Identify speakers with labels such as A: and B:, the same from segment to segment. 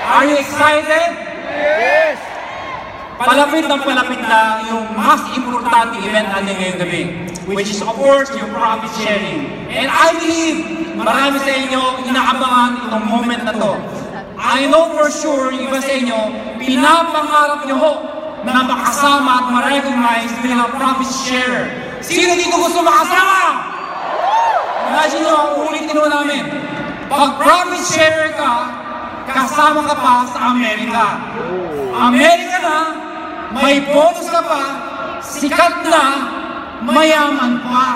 A: Are you excited?
B: Yes!
A: Palapit na yung mas importante event natin ngayong gabi, which is of course yung profit sharing. And I believe marami sa inyo inaabangan itong moment na to. I know for sure yung iba sa inyo, pinapangarap nyo ho na makasama at ma-recognize bilang profit sharer. Sino dito gusto makasama? Imagine nyo, ulitin mo namin. Pag profit sharer ka, kasama ka pa sa Amerika. Amerika na, may bonus ka pa, sikat na, mayaman pa.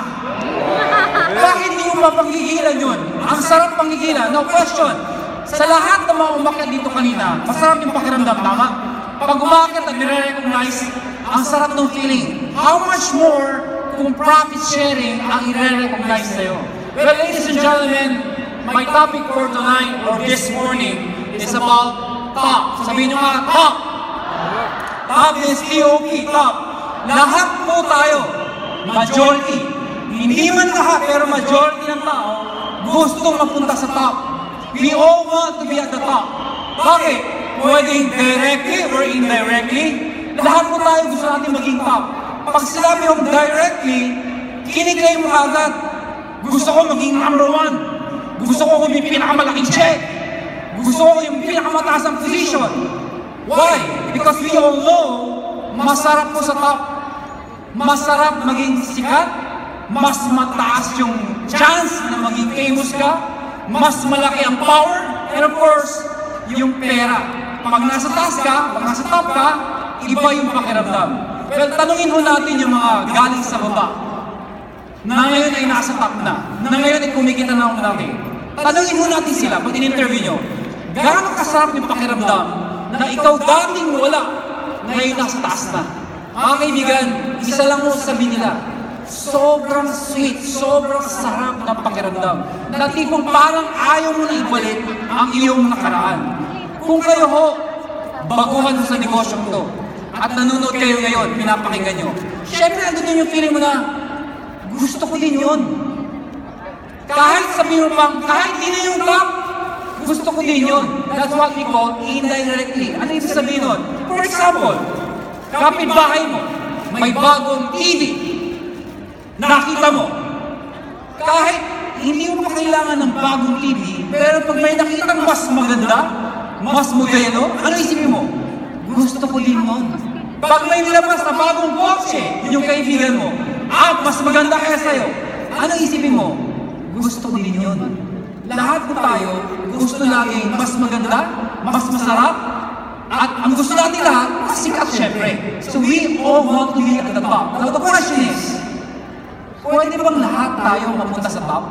A: Bakit hindi mo mapanggigilan yun? Ang sarap panggigilan. No question. Sa lahat ng mga umakyat dito kanina, masarap yung pakiramdam, tama? Pag umakyat at nire-recognize, ang sarap ng feeling. How much more kung profit sharing ang i-recognize sa'yo? Well, ladies and gentlemen, my topic for tonight or this morning is about top. Sabihin nyo nga, top. Top is T-O-P, top. Lahat po tayo, majority. Hindi man lahat, pero majority ng tao gustong mapunta sa top. We all want to be at the top. Bakit? Pwedeng directly or indirectly. Lahat po tayo gusto natin maging top. Pag sinabi yung directly, kiniklaim mo agad. Gusto ko maging number 1. Gusto ko yung pinakamalaking check. Gusto ko yung pinakamataas ang position. Why? Because we all know, masarap po sa top. Masarap maging sikat. Mas mataas yung chance na maging famous ka. Mas malaki ang power. And of course, yung pera. Pag nasa taas ka, pag nasa top ka, iba yung pakiramdam. Well, tanungin ho natin yung mga galing sa baba. Na ngayon ay nasa top na. Na ngayon ay kumikita na ang malaki. Tanungin ho natin sila pag in-interview nyo. Gaano kasarap yung pakiramdam na ikaw dating wala, ngayon nasa taas na. Mga kaibigan, isa lang mo sabihin nila, sobrang sweet, sobrang sarap ng pakiramdam. Na tipong parang ayaw mo na ibalik ang iyong nakaraan. Kung kayo ho, baguhan mo sa negosyong to, at nanonood kayo ngayon, pinapakinggan nyo, syempre andun yung feeling mo na, gusto ko din yun. Kahit sabihin mo pang, kahit hindi na yung top, gusto ko din yun. That's what we call indirectly. Ano yung sabihin nun? For example, kapitbahay mo, may bagong TV. Nakita mo. Kahit hindi mo pa kailangan ng bagong TV, pero pag may nakita mas maganda, mas modelo, ano isipin mo? Gusto ko din nun. Pag may nilabas na bagong kotse, yung kaibigan mo, mas maganda kaya sa'yo, ano isipin mo? Gusto ko din yun. Lahat po tayo, gusto laging mas maganda, mas masarap, at ang gusto natin lahat, mas sikat syempre. So we all want to be at the top. Now the question is, pwede bang lahat tayo mapunta sa top?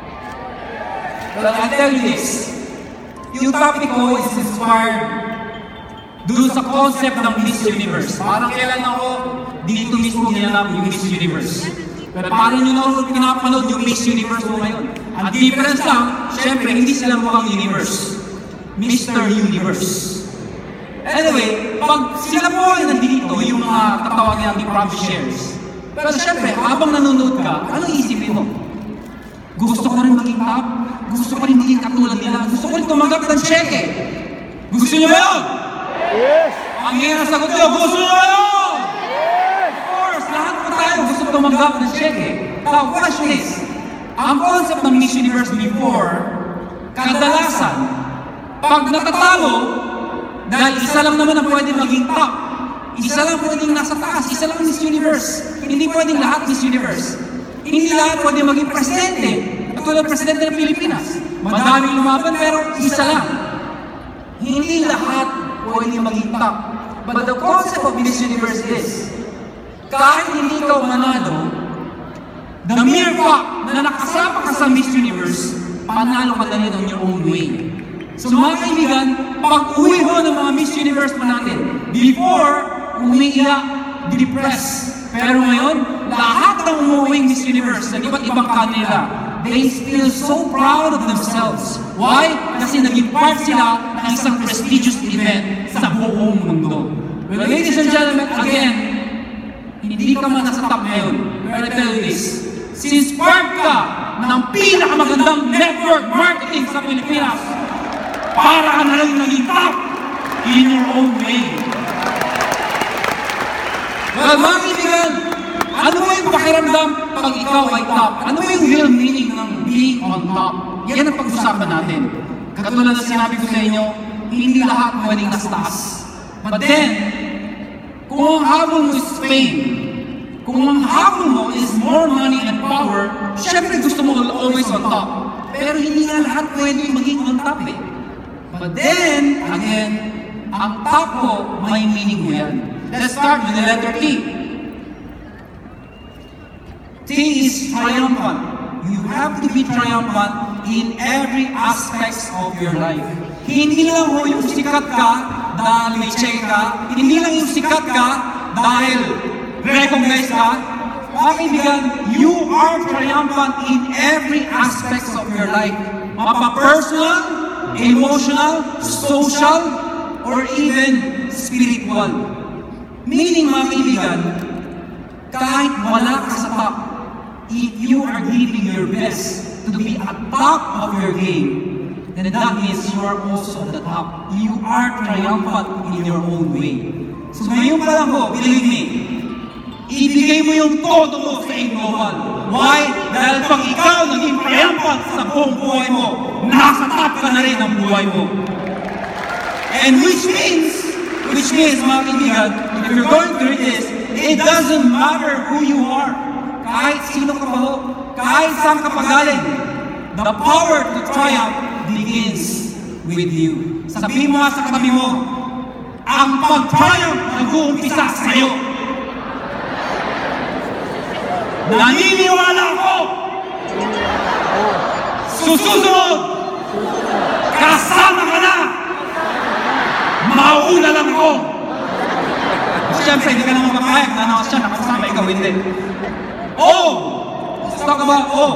A: Well, I'll tell you this. Yung topic ko is inspired doon sa concept ng Miss Universe. Parang kailan ako dito mismo ginanap yung Miss Universe. Pero parang nyo na pinapanood yung Miss Universe mo ngayon. Ang difference lang, syempre, hindi sila mukhang universe. Mr. Universe. Anyway, pag sila po ay nandito, yung mga tatawagin natin profit shares. Pero syempre, habang nanonood ka, anong isipin mo? Gusto ko rin maging top? Gusto ko rin maging katulad nila? Gusto ko rin tumanggap ng cheque? Gusto niyo ba yun?
B: Yes!
A: Ang hirap sagot niyo, gusto niyo ba yun?
B: Yes!
A: Of course, lahat po tayo gusto tumanggap ng cheque. Now, question is, ang concept ng Miss Universe before, kadalasan, pag natatalo, dahil isa lang naman ang pwede maging top, isa lang pwedeng nasa taas, isa lang Miss Universe. Hindi pwedeng lahat Miss Universe. Hindi lahat pwede maging presidente. Katulad presidente ng Pilipinas. Madaming lumaban pero isa lang. Hindi lahat pwede maging top. But the concept of Miss Universe is, kahit hindi ka manalo, the mere fact na nakasama ka sa Miss Universe, panalo ka na rin on your own way. So mga kaibigan, pag-uwi ho ng mga Miss Universe pa natin, before, umiiyak, depressed. Pero ngayon, lahat ng umuwing Miss Universe na iba't ibang kanila, they feel so proud of themselves. Why? Kasi naging part sila ng isang prestigious event sa buong mundo. Well, ladies and gentlemen, again, hindi ka man nasa top ngayon. But I tell you this, since part ka ng pinakamagandang network marketing sa Pilipinas, para ka na lang naging top. in your own way. Well, mga kaibigan, ano ba yung pakiramdam pag ikaw ay top? Ano ba yung real meaning ng being on top? Yan ang pag-usapan natin. Katulad na sinabi ko sa inyo, hindi lahat pwedeng nasa taas. But then, kung ang habol mo is fame, kung ang habol mo is more money and power, syempre gusto mo always on top. Pero hindi nga lahat pwedeng maging on top eh. But then, again, ang top ko, may meaning mo yan. Let's start with the letter T. T is triumphant. You have to be triumphant in every aspect of your life. Hindi lang ho yung sikat ka dahil may check ka. Hindi lang yung sikat ka dahil recognize ka. Mga kaibigan, you are triumphant in every aspect of your life. Mapa-personal, emotional, social, or even spiritual. Meaning, mga kaibigan, kahit wala ka sa top, if you are giving your best to be at top of your game, then that means you are also at the top. You are triumphant in your own way. So ngayon pa lang ho, believe me, ibigay mo yung todo mo sa global. Why? Dahil pag ikaw naging triumphant sa buong buhay mo, nasa top ka na rin ang buhay mo. And which means, mga kaibigan, if you're going through this, it doesn't matter who you are. Kahit sino ka pa ho, kahit saan ka pa galing, the power to triumph begins with you. Sabihin mo nga sa katabi mo, ang pag-triumph nag-uumpisa sa'yo. Naniniwala ako, susunod, kasama ka na, mauna lang ako. Siyempre, hindi ka naman mapahayag na siya nakasama, ikaw hindi. Oh! Let's talk about oh.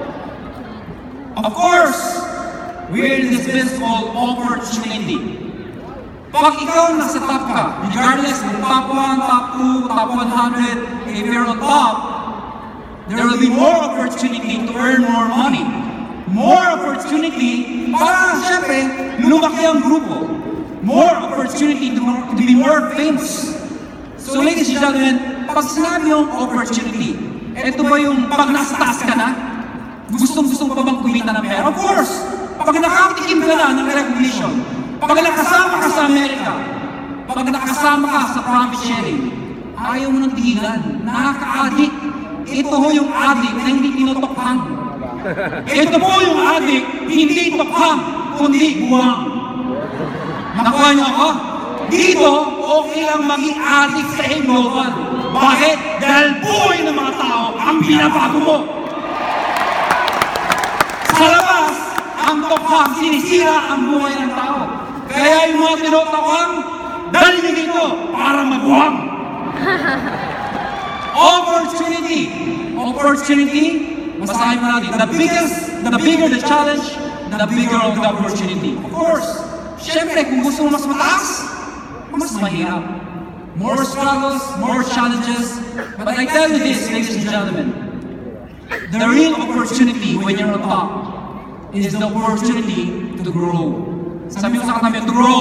A: Of course, we're in this business called opportunity. Pag ikaw nasa top ka, regardless kung top 1, top 2, top 100, if you're on top, there will be more opportunity to earn more money. More opportunity para, syempre, lumaki ang grupo. More opportunity to be more famous. So ladies and gentlemen, pag sinabi yung opportunity, ito ba yung pag nasa taas ka na? Gustong-gusto pa bang kumita ng pera? Of course! Pag nakatikim ka na ng recognition, pag nakasama ka sa Amerika, pag nakasama ka sa profit sharing, ayaw mo nang tigilan, nakaka-addict. Ito ho yung addict na hindi tinutokhang. Ito po yung addict, hindi tokhang, kundi buwang. Nakuha niyo ako? Dito, okay lang maging addict sa global. Bakit? Dahil buhay ng mga tao ang binabago mo. Sa labas, ang tokhang sinisira ang buhay ng tao. Kaya yung mga tinotokhang, dali niyo dito para magbuwang. Opportunity. Opportunity, basahin mo natin. The bigger the challenge, the bigger the opportunity. Of course, syempre, kung gusto mo mas mataas, mas mahirap. More struggles, more challenges. But I tell you this, ladies and gentlemen, the real opportunity when you're on top is the opportunity to grow. Sabi mo sa katabi, to grow.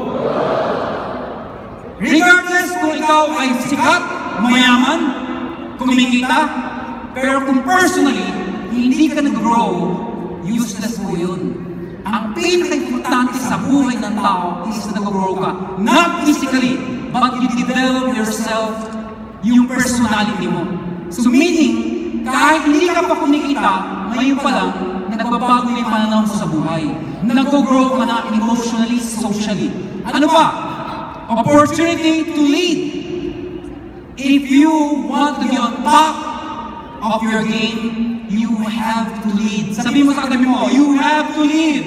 A: Regardless kung ikaw ay sikat, mayaman, kumikita, pero kung personally, hindi ka nag-grow, useless po yun. Ang pinaka-importante sa buhay ng tao is na nag-grow ka. Not physically, but you develop yourself, yung personality mo. So meaning, kahit hindi ka pa kumikita, ngayon pa lang, nagbabago yung pananaw mo sa buhay. Nag-grow ka na emotionally, socially. Ano pa? Opportunity to lead. If you want to be on top of your game, you have to lead. Sabi mo sa katabi mo, you have to lead.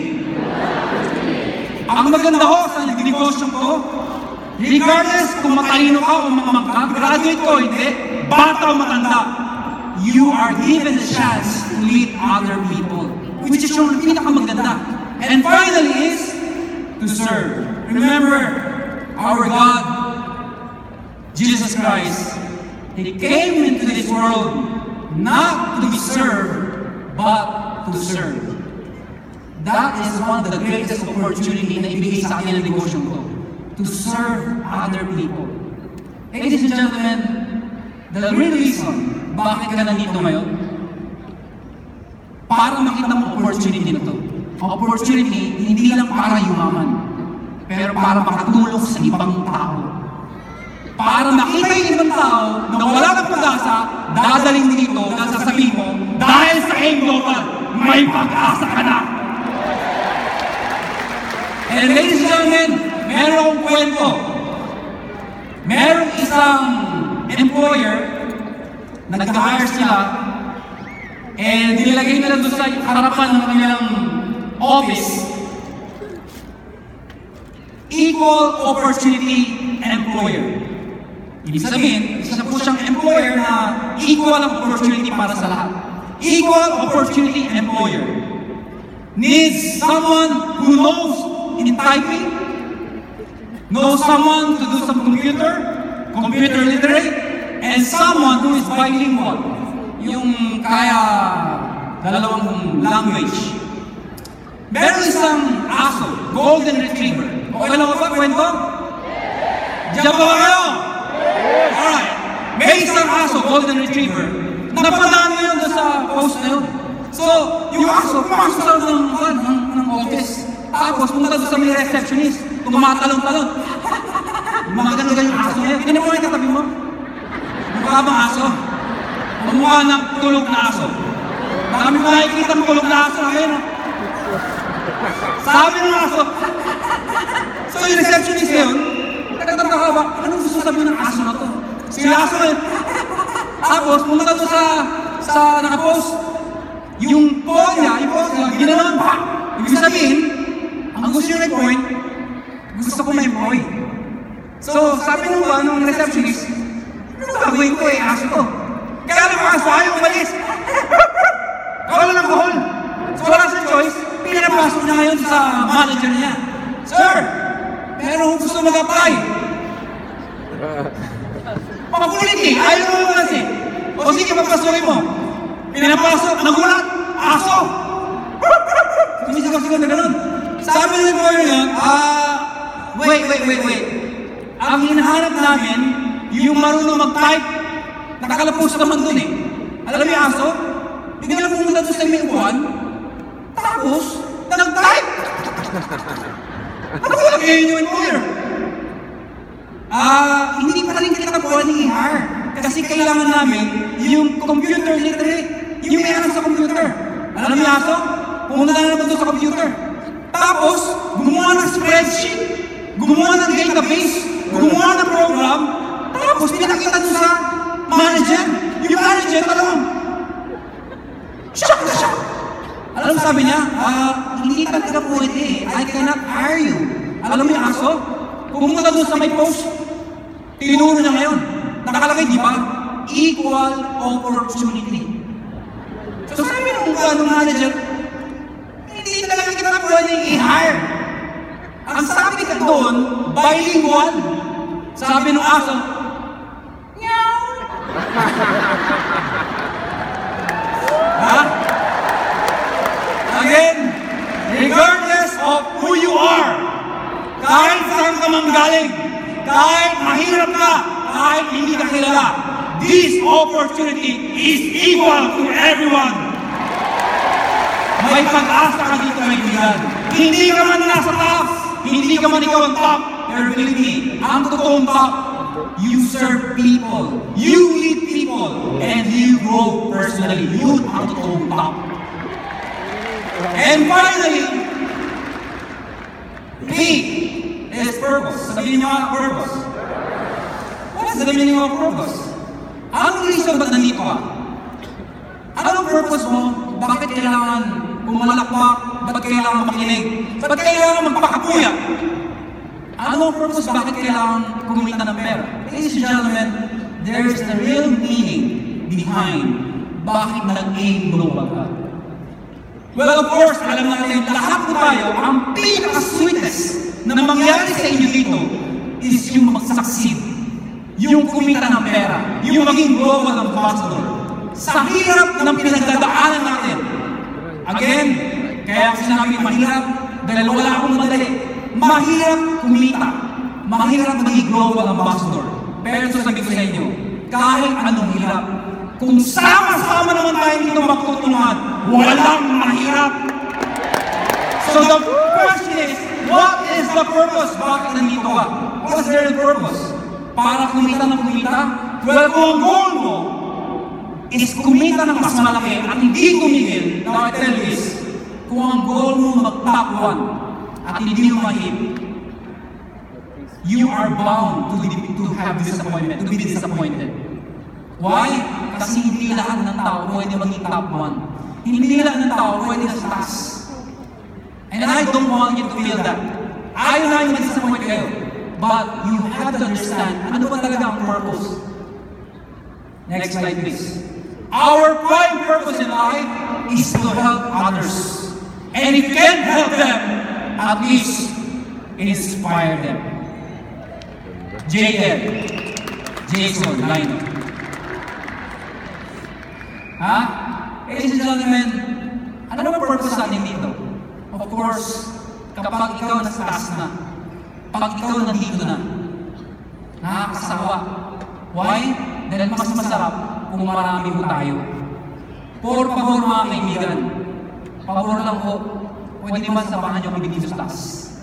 A: Ang maganda ko sa negosyo ko, regardless kung matalino ka o mamangka, graduate ko, hindi, bata o matanda, you are given a chance to lead other people, which is yung pinakamaganda. And finally is to serve. Remember, our God, Jesus Christ, He came into this world not to be served, but to serve. That is one of the greatest opportunity na ibigay sa akin ng negosyo ko. to serve other people. Ladies and gentlemen, the real reason bakit ka nandito ngayon, para makita mo opportunity na to. Opportunity, hindi lang para yumaman, pero para makatulong sa ibang tao. Para makita yung ibang tao na wala ng pag-asa, dadaling dito na sasabihin mo, dahil sa AIM Global, may pag-asa ka na. And ladies and gentlemen, meron akong kwento. Merong isang employer, nag-hire sila, and nilagay nila doon sa harapan ng kanilang office, equal opportunity employer. Ibig sabihin, isa po siyang employer na equal ang opportunity para sa lahat. Equal opportunity employer needs someone who knows in typing, knows someone to do some computer literate, and someone who is bilingual, yung kaya dalawang language. Meron isang aso, golden retriever. Okay lang ba kwento? Diyan ba kayo? Alright. May isang aso, golden retriever. Napadaan mo yun sa post na yun. So, yung aso, pumasok sa ng office. Tapos, pumunta doon sa may receptionist. Tumatalong-talong. Maganda yung aso na yun. Hindi mo yung katabi mo? Mukha bang aso? Mukha ng tulog na aso. Marami ko nakikita ng tulog na aso ngayon. Sabi ng aso. So, yung receptionist na yun, nagtataka ka ba, anong gusto sabihin ng aso na to? Si aso na yun. Tapos, pumunta doon sa nakapost. Yung phone niya, ginanon pa. Ibig sabihin, ang gusto nyo point, gusto ko may employee. So, sabi nung receptionist, ano gagawin ko aso to? Kaya lang aso, ayaw umalis. Kawala ng kahol. So, wala sa choice, pinapasok niya ngayon sa manager niya. Sir, pero gusto mag-apply. Makulit ayaw mo kasi. O sige, magpasukin mo. Pinapasok, nagulat, aso. Sumisigaw-sigaw na ganun. Sabi ng employer niya, wait. Ang hinahanap namin, yung marunong mag-type, nakakalapos naman dun eh. Alam mo yung aso? Hindi lang pumunta doon sa may upuan, tapos, nag-type! Ano ba lagay yung employer? Hindi pa rin kita pwede i-hire. Kasi kailangan namin yung computer literate, yung may alam sa computer. Alam mo yung aso? Pumunta na naman doon sa computer. Tapos, gumawa ng spreadsheet, gumawa ng database, gumawa ng program, tapos pinakita doon sa manager. Yung manager, talagang, shock na shock. Alam sabi niya, hindi talaga pwede. I cannot hire you. Alam mo yung aso? Pumunta doon sa may post, tinuro niya ngayon. Nakalagay, di ba? Equal opportunity. So sabi ng manager, hindi talaga kita pwede i-hire. Ang sabi ka doon, bilingual. Sabi ng aso, meow. Ha? Again, regardless of who you are, kahit saan ka manggaling, kahit mahirap ka, kahit hindi ka kilala, this opportunity is equal to everyone. May pag-asa ka dito, kaibigan. Hindi ka man nasa taas, hindi ka man ikaw ang top, pero believe me, ang totoong top, you serve people, you lead people, and you grow personally. Yun ang totoong top. And finally, P is purpose. Sabihin niyo nga purpose. What is the meaning of purpose? Anong reason ba't nandito ka? Anong purpose mo? Bakit kailangan pumalakpak? Bakit kailangan makinig? Bakit kailangan magpakapuya? Anong purpose? Bakit kailangan kumita ng pera? Ladies and gentlemen, there is the real meaning behind bakit nag-aim global ka. Well, of course, alam natin, lahat po tayo, ang pinaka-sweetest na mangyari sa inyo dito is yung mag-succeed, yung kumita ng pera, yung maging global ambassador. Sa hirap ng pinagdadaanan natin, again, kaya ako sinabi mahirap, dahil wala akong madali. Mahirap kumita. mahirap maging global ambassador. Pero ito sabi ko sa inyo, kahit anong hirap, kung sama-sama naman tayo dito magtutulungan, walang mahirap. So the question is, what is the purpose? Bakit nandito ka? What's their purpose? Para kumita ng kumita? Well, kung ang goal mo is kumita ng mas malaki at hindi tumigil, now I tell you this, kung ang goal mo mag-top 1 at hindi mo mahit, you are bound to have disappointment, to be disappointed. Why? Kasi hindi lahat ng tao pwede maging top 1. Hindi lahat ng tao pwede sa taas. And I don't want you to feel that. Ayaw na yung mag-disappoint kayo. But you have to understand, ano ba talaga ang purpose? Next slide please. Our prime purpose in life is to help others. And if you can help them, at least inspire them. JL, Jason, Lino. Ha? Ladies and gentlemen, ano ba purpose natin dito? Of course, kapag ikaw nasa taas na, pag ikaw nandito na, nakakasawa. Why? Dahil mas masarap kung marami po tayo. Por favor mga kaibigan, pabor lang po, pwede ba samahan niyo kami dito sa taas?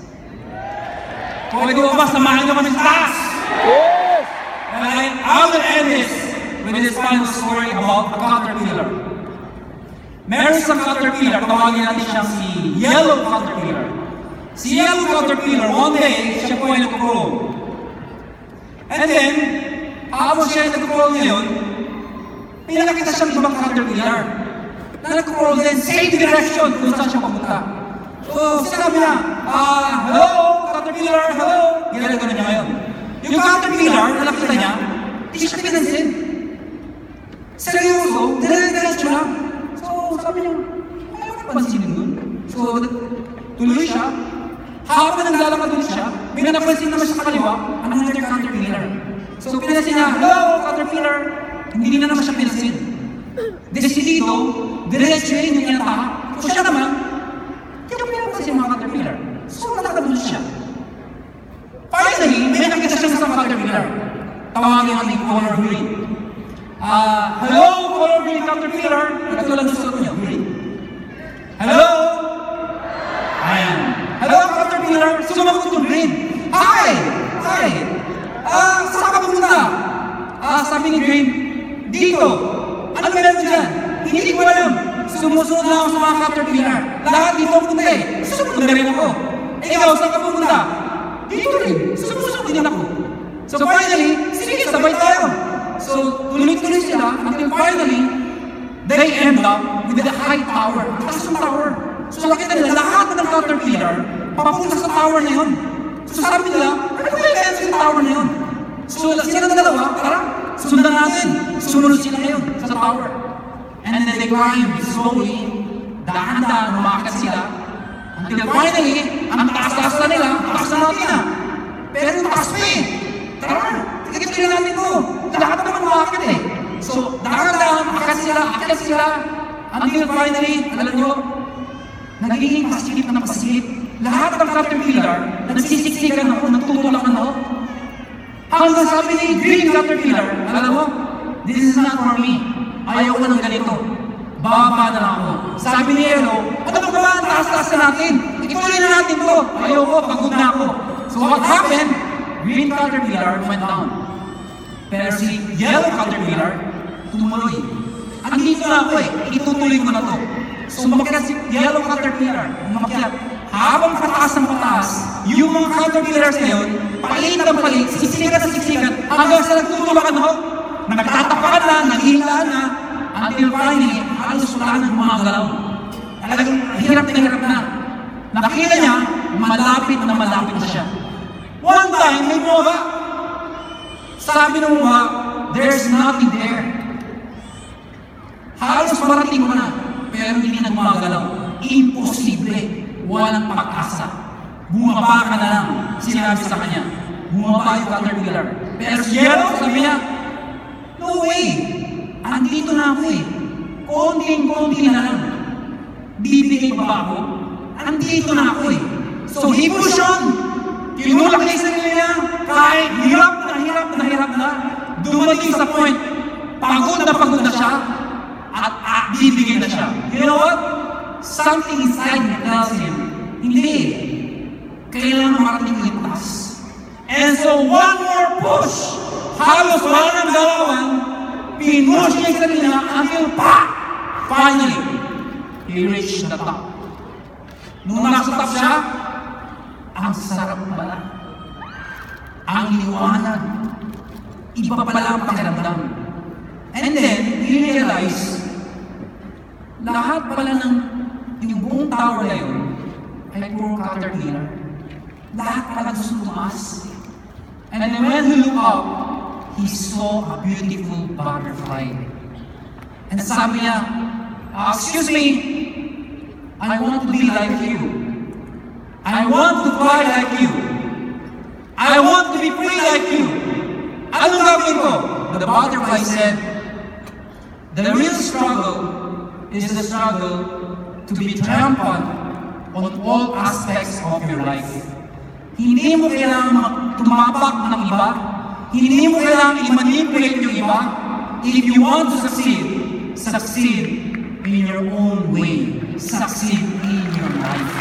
A: Pwede ba samahan niyo kami sa taas?
B: Yes!
A: And I will end this with this final story about a caterpillar. Meron isang caterpillar, tawagin natin siyang si Yellow Caterpillar. Si Yellow Caterpillar, one day, siya po ay nag-crawl. And then, habang siya ay nag-crawl ngayon, may nakita siyang ibang caterpillar na nag-crawl din, same direction kung saan siya papunta. So, sinabi niya, hello, caterpillar, hello. Ginagawa niya ngayon. Yung caterpillar, na nakita niya, hindi siya pinansin. Seryoso, dire-diretso lang. So, sabi niya, ayaw na pansinin nun. So, tuloy siya. Habang naglalakad doon siya, may napansin naman siya sa kaliwa, another caterpillar. So, pinasin niya, hello, caterpillar. Hindi na naman siya pinasin. Decidido, diretso yun yung inataha. So, siya naman, hindi ko pinapansin yung mga caterpillar. So, nalakad doon siya. Finally, may nakita siya sa caterpillar. Tawagin natin color green. Hello, color green caterpillar. Katulad ng suot niya, green. Hello? Ayan. Hello, caterpillar. Sumagot yung green. Hi! Hi! Saan ka pumunta? Sabi ni green, dito. Ano meron dyan? Hindi ko alam. Sumusunod na ako sa mga caterpillar. Lahat dito pumunta eh. Susunod na rin ako. Ikaw, saan ka pumunta? Dito rin. Sumusunod din ako. So finally, sige, sabay tayo. So, tuloy-tuloy sila until finally, they end up with the high tower. Taas ng tower. So, nakita nila, lahat ng caterpillar, papunta sa tower na yun. So, sabi nila, ano ba yung sa tower na yun? So, sila ng dalawa, tara, sundan natin. Sumunod sila ngayon sa tower. And then they climb slowly, dahan-dahan, umakyat sila. Until finally, ang taas-taas na nila, taas na natin na. Pero yung taas pa eh. Tara, tigit-tigit natin ito. Lahat naman umakit eh. So, dahan-dahan, akyat sila, until finally, alam nyo, nagiging pasilip na pasilip. Lahat ng caterpillar, nagsisiksikan ako, nagtutulakan ako. Hanggang sabi ni Green Caterpillar, alam mo, this is not for me. Ayaw ko ng ganito. Baba na lang ako. Sabi ni Yellow, ano ba ang taas-taas na natin? Ituloy na natin to. Ayaw ko, pagod na ako. So what happened? Green Caterpillar went down. Pero si Yellow Caterpillar, tumuloy. Andito na ako eh, itutuloy ko na to. So umakyat si Yellow Caterpillar, umakyat. Habang pataas ng pataas, yung mga caterpillars na yun, palit ng palit, siksikan na siksikan, hanggang sa nagtutulakan ako, nagtatapakan na, naghihilaan na, until finally, halos wala nang gumagalaw. Talagang hirap na. Nakita niya, malapit na siya. One time, may bumaga. Sabi ng bumaga, there's nothing there. Halos marating mo na, pero hindi na gumagalaw. Imposible. Walang pag-asa. Bumaba ka na lang, sinabi sa kanya. Bumaba yung caterpillar. Pero si Yellow, sabi niya, no way! Andito na ako eh. Konting-konti na lang. Bibigay pa ba ako? Andito na ako eh. So he pushed on. Tinulak niya sa sarili niya. something inside me tells him, hindi, kailangan marating yung taas. And so one more push, halos walang galawan, pinush niya yung sarili niya until finally, he reached the top. Nung nasa top siya, ang sarap pala. Ang liwanag. Iba pala ang pakiramdam. And then, he realized, lahat pala ng yung buong tower na yun ay puro caterpillar. Lahat pala gusto tumaas. And then when he looked up, he saw a beautiful butterfly. And sabi niya, excuse me, I want to be like you. I want to fly like you. I want to be free like you. Anong gagawin ko? The butterfly said, the real struggle is the struggle to be triumphant on all aspects of your life. Hindi mo kailangan tumapak ng iba. Hindi mo kailangan i-manipulate yung iba. If you want to succeed, succeed in your own way. Succeed in your life.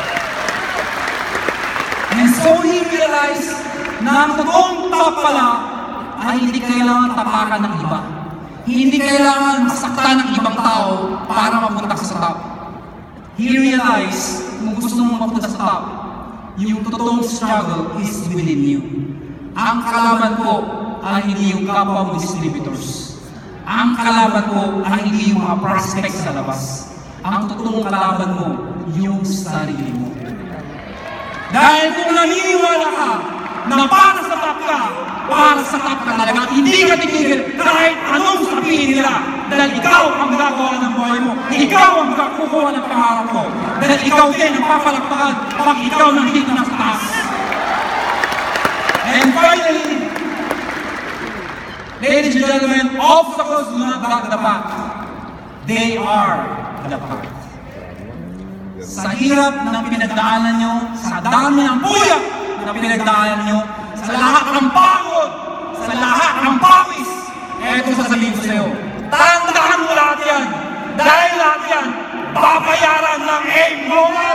A: And so he realized na ang totoong top pala ay hindi kailangan tapakan ng iba. Hindi kailangan masaktan ng ibang tao para mapunta sa top. He realized kung gusto mong mapunta sa top, yung totoong struggle is within you. Ang kalaban ko ay hindi yung kapwa mo distributors. Ang kalaban ko ay hindi yung mga prospects sa labas. Ang totoong kalaban mo, yung sarili mo. Dahil kung naniniwala ka na para sa top ka talaga, hindi ka titigil kahit anong sabihin nila. Dahil ikaw ang gagawa ng buhay mo. Ikaw ang kukuha ng pangarap mo. Dahil ikaw din ang papalakpakan pag ikaw nandito na sa taas. And finally, ladies and gentlemen, obstacles do not block the path. They are the path. Sa hirap ng pinagdaanan nyo, sa dami ng buyak na pinagdaanan nyo, sa lahat ng pagod, sa lahat ng pawis, eto sasabihin ko sa iyo, tandaan mo lahat yan, dahil lahat yan, babayaran ng aim mo.